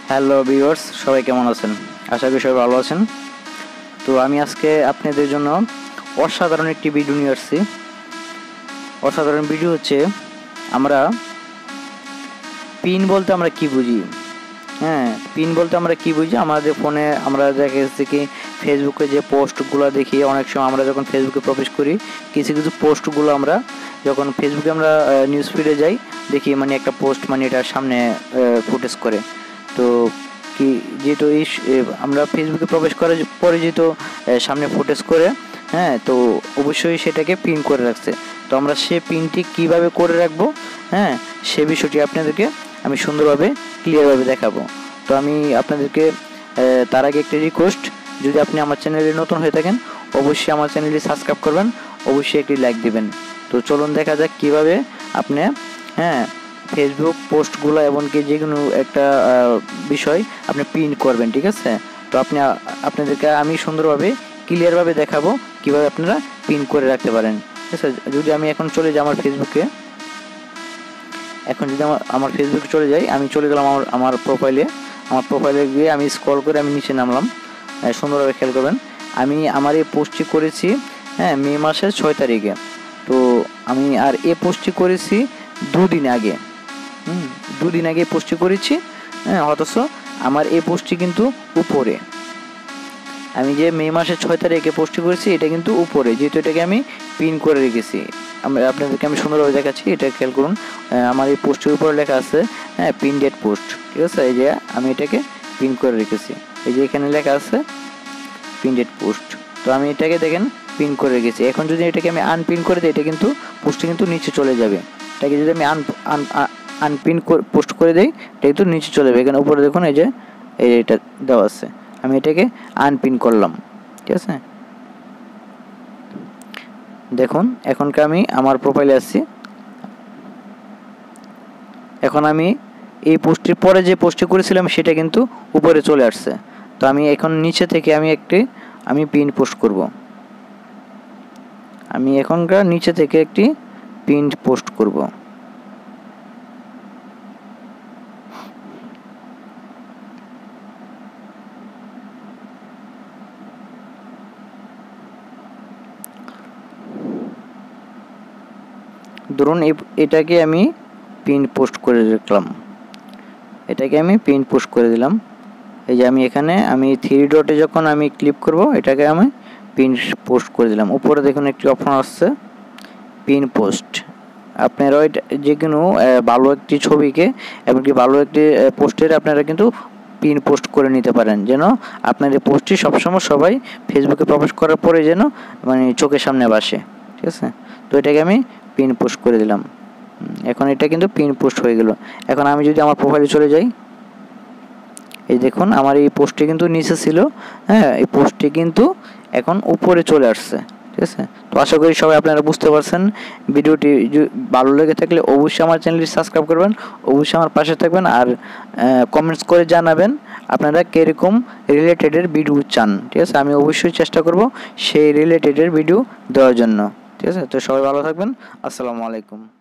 Hello viewers, সবাই কেমন আছেন? আশা করি সবাই ভালো আছেন। তো আমি আজকে আপনাদের জন্য অসাধারণ একটি ভিডিও নিয়ে আসছি। অসাধারণ ভিডিও হচ্ছে, আমরা পিন বলতে আমরা কি বুঝি। পিন বলতে আমরা কি বুঝি? আমাদের ফোনে আমরা দেখা যাচ্ছে কি ফেসবুকে যে পোস্টগুলো দেখি, অনেক সময় আমরা যখন ফেসবুকে প্রবেশ করি, কিছু কিছু পোস্টগুলো আমরা যখন ফেসবুকে আমরা নিউজ ফিডে যাই, দেখি মানে একটা পোস্ট মানে এটার সামনে ফুটেজ করে। তো কি যেহেতু আমরা ফেসবুকে প্রবেশ করার পরে যেহেতু সামনে ফুটেজ করে, তো অবশ্যই সেটাকে পিন করে রাখছে। তো আমরা সে পিনটি কিভাবে করে রাখবো, সে বিষয়টি আপনাদেরকে আমি সুন্দরভাবে ক্লিয়ারভাবে দেখাবো। তো আমি আপনাদেরকে তার আগে একটা রিকোয়েস্ট, যদি আপনি আমার চ্যানেলে নতুন হয়ে থাকেন অবশ্যই আমার চ্যানেলটি সাবস্ক্রাইব করবেন, অবশ্যই একটি লাইক দিবেন। তো চলুন দেখা যাক কীভাবে আপনি ফেসবুক পোস্টগুলো এমনকি যে কোনো একটা বিষয় আপনি পিন করবেন, ঠিক আছে? তো আপনাদেরকে আমি সুন্দরভাবে ক্লিয়ারভাবে দেখাবো কীভাবে আপনারা পিন করে রাখতে পারেন, ঠিক আছে? যদি আমি এখন চলে যাই আমার ফেসবুকে, যদি আমার ফেসবুকে চলে যাই, আমি চলে গেলাম আমার প্রোফাইলে গিয়ে আমি স্ক্রল করে আমি নিচে নামলাম। সুন্দরভাবে খেয়াল করবেন, আমি আমার এই পোস্টটি করেছি মে মাসের 6 তারিখে। তো আমি আর এই পোস্টটি করেছি দুদিন আগে পোস্টটি করেছি। অথচ আমার এই পোস্টটি কিন্তু উপরে, আমি যে মে মাসের 6 তারিখে পোস্টটি করেছি এটা কিন্তু উপরে, যেহেতু এটাকে আমি পিন করে রেখেছি। আপনাদেরকে আমি সুন্দরভাবে দেখাচ্ছি, এটা খেয়াল করুন। আমার এই পোস্টের উপরে লেখা আছে পিন ডেট পোস্ট, ঠিক আছে? এই যে আমি এটাকে পিন করে রেখেছি, এই যে এখানে লেখা আছে পিন ডেট পোস্ট। তো আমি এটাকে দেখেন পিন করে রেখেছি। এখন যদি এটাকে আমি আনপিন করে দিই, এটা কিন্তু পোস্টটি কিন্তু নিচে চলে যাবে। এটাকে যদি আমি আনপিন পোস্ট করে দিই, এটা কিন্তু নিচে চলে যাবে। এখানে উপরে দেখুন এই যে এটা দেওয়া আছে, আমি এটাকে আনপিন করলাম, ঠিক আছে? দেখুন এখনকার আমি আমার প্রোফাইলে আসছি। এখন আমি এই পোস্টের পরে যে পোস্টটি করেছিলাম সেটা কিন্তু উপরে চলে আসছে। তো আমি এখন নিচে থেকে আমি পিন পোস্ট করব। আমি এখনকার নিচে থেকে একটি পিন পোস্ট করব। ধরুন এটাকে আমি পিন পোস্ট করে রাখলাম, দিলাম। এই যে আমি এখানে থ্রি ডটে যখন আমি ক্লিক করব, এটাকে আমি পিন পোস্ট করে দিলাম। উপরে দেখুন একটি অপশন আসছে পিন পোস্ট। আপনারা যে কোনো ভালো একটি ছবিকে এমনকি ভালো একটি পোস্টের আপনারা কিন্তু পিন পোস্ট করে নিতে পারেন, যেন আপনার এই পোস্টটি সবসময় সবাই ফেসবুকে প্রবেশ করার পরে যেন মানে চোখের সামনে আসে, ঠিক আছে? তো এটাকে আমি পিন পোস্ট করে দিলাম। এখন এটা কিন্তু পিন পোস্ট হয়ে গেল। এখন আমি যদি আমার প্রোফাইলে চলে যাই, এই দেখুন আমার এই পোস্টটি কিন্তু নিচে ছিল, এই পোস্টটি কিন্তু এখন উপরে চলে আসছে, ঠিক আছে? তো আশা করি সবাই আপনারা বুঝতে পারছেন। ভিডিওটি ভালো লেগে থাকলে অবশ্যই আমার চ্যানেলটি সাবস্ক্রাইব করবেন, অবশ্যই আমার পাশে থাকবেন, আর কমেন্টস করে জানাবেন আপনারা কীরকম রিলেটেডের ভিডিও চান, ঠিক আছে? আমি অবশ্যই চেষ্টা করব সেই রিলেটেডের ভিডিও দেওয়ার জন্য, ঠিক আছে? তো সবাই ভালো থাকবেন। আসসালামু আলাইকুম।